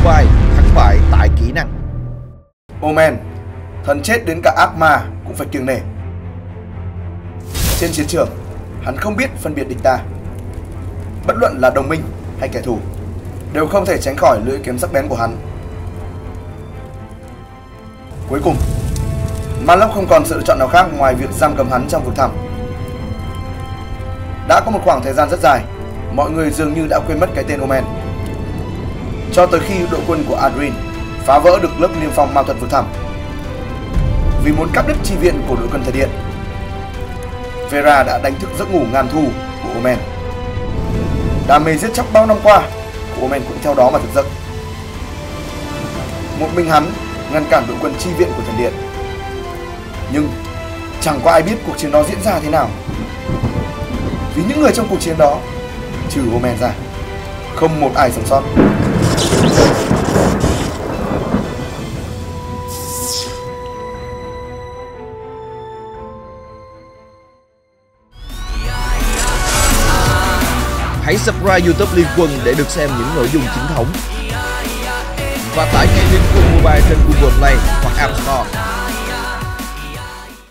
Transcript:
Mobile thắng bại tại kỹ năng. Omen, thần chết đến cả ác ma cũng phải kiêng nể. Trên chiến trường, hắn không biết phân biệt địch ta. Bất luận là đồng minh hay kẻ thù, đều không thể tránh khỏi lưỡi kiếm sắc bén của hắn. Cuối cùng, Malok không còn sự lựa chọn nào khác ngoài việc giam cầm hắn trong vực thẳm. Đã có một khoảng thời gian rất dài, mọi người dường như đã quên mất cái tên Omen. Cho tới khi đội quân của Adrin phá vỡ được lớp niêm phong ma thuật vực thẳm. Vì muốn cắt đứt chi viện của đội quân Thần Điện, Vera đã đánh thức giấc ngủ ngàn thu của Omen. Đam mê giết chóc bao năm qua của Omen cũng theo đó mà thức giấc. Một mình hắn ngăn cản đội quân chi viện của Thần Điện. Nhưng chẳng có ai biết cuộc chiến đó diễn ra thế nào. Vì những người trong cuộc chiến đó, trừ Omen ra, không một ai sống sót. Hãy subscribe YouTube Liên Quân để được xem những nội dung chính thống. Và tải ngay Liên Quân Mobile trên Google Play hoặc App Store.